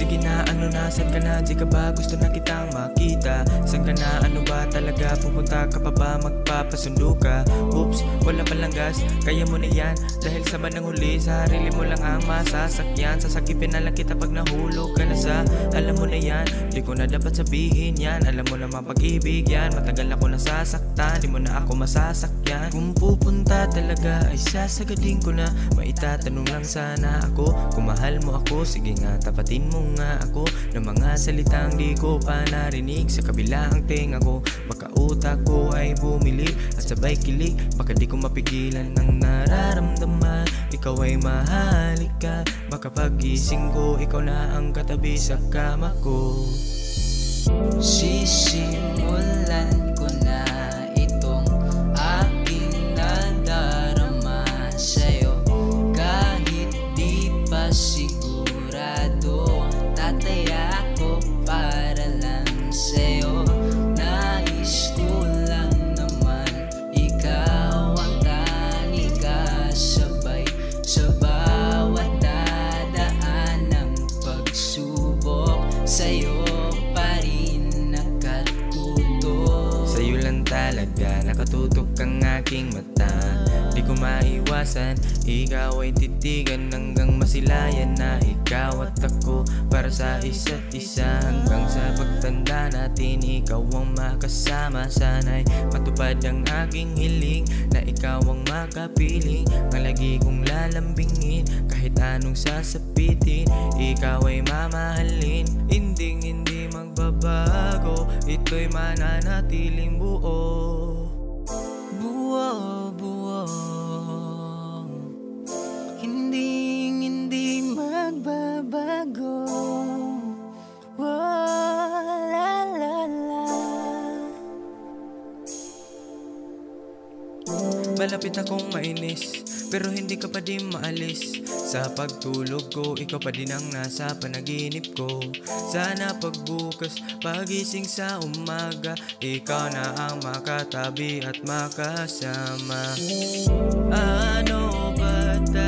Sige na, ano na, saan ka na? Di ka ba gusto na kitang makita? Saan ka na, ano ba talaga? Pupunta ka pa ba? Magpapasundo ka? Oops, wala palang gas, kaya mo na yan. Dahil sa bandang huli, sarili mo lang ang masasakyan. Sasakipin na lang kita pag nahulog ka na sa alam mo na yan, di ko na dapat sabihin yan. Alam mo naman pag-ibig yan, matagal ako nasasaktan, di mo na ako masasakyan. Kung pupunta talaga ay sasagadin ko na. Maitatanong lang sana ako kung mahal mo ako. Sige nga, tapatin mo nga ako ng mga salitang di ko pa narinig. Sa kabila ang tenga ko, baka utak ko ay bumili at sabay kilig. Baka di ko mapigilan ng nararamdaman. Ikaw ay mahalika, baka pagising ko ikaw na ang katabi sa kama ko. Sisimulan ko na itong aking nadarama sa'yo. Kahit di pa sigurado, tataya ako para lang sa'yo. Nais ko lang naman ikaw ang tanging kasabay sa bawat dadaan ng pagsubok. Sa'yo pa rin nakatutok. Sa'yo lang talaga nakatutok ang aking mata. Di ko maiwasan, ikaw ay titigan hanggang masilayan na ikaw at ako para sa isa't isa. Hanggang sa pagtanda natin, ikaw ang makasama. Sana'y matupad ang aking hiling na ikaw ang makapiling. Ang lagi kong lalambingin kahit anong sasapitin, ikaw ay mamahalin. Hindi magbabago, ito'y mananatiling buo. Hindi magbabago. La la la. Malapit akong mainis, pero hindi ka pa din maalis. Sa pagtulog ko, ikaw pa din ang nasa panaginip ko. Sana pagbukas, pagising sa umaga, ikaw na ang makatabi at makasama. Ano ba